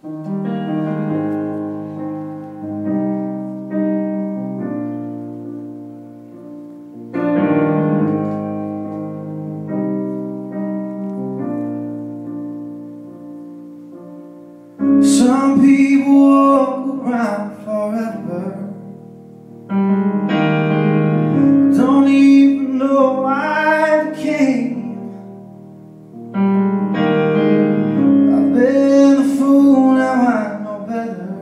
Some people walk around forever, don't even know why they came. I've been a fool, now I know better,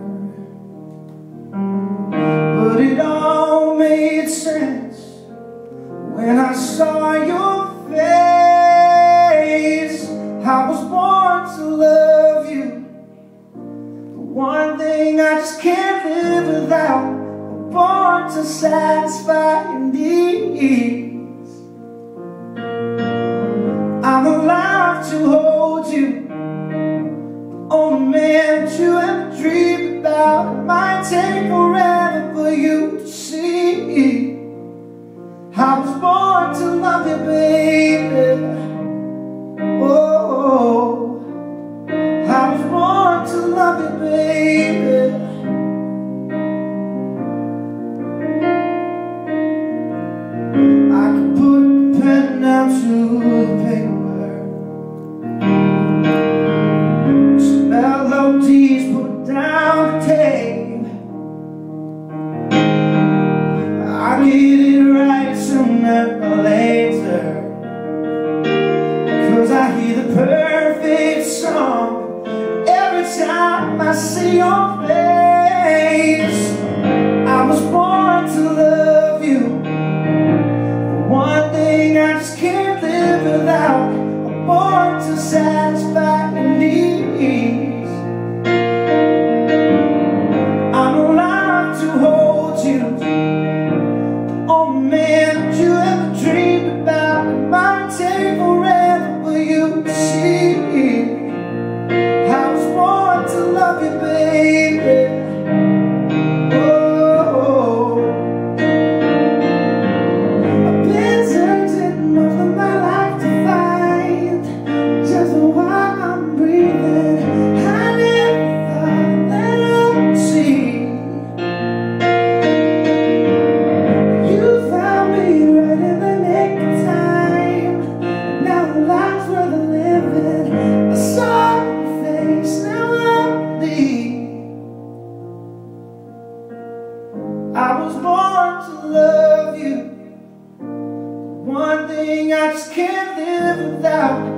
but it all made sense when I saw your face. I was born to love you, one thing I just can't live without. I'm born to satisfy your needs. I'm alive to hold you, the only man that you ever dreamed about. It might take forever for you to see. I was born to love you, baby. Oh, I was born to love you, baby. I could put the pen down to the paper, some melodies put down the tape. I get it right sooner or later, 'cause I hear the perfect song every time I see your face. I was born to love you, the one thing I just can't live without. I'm born to satisfy your needs. I'm alive to hold you, the only man that you ever dreamed about. It might take forever for you to see. I was born to love you, baby. Oh, I've been searching most of my life to find just why I'm breathing. I never thought that I would see. You found me right in the nick of time. Now the life's worth living. I saw I was born to love you, one thing I just can't live without.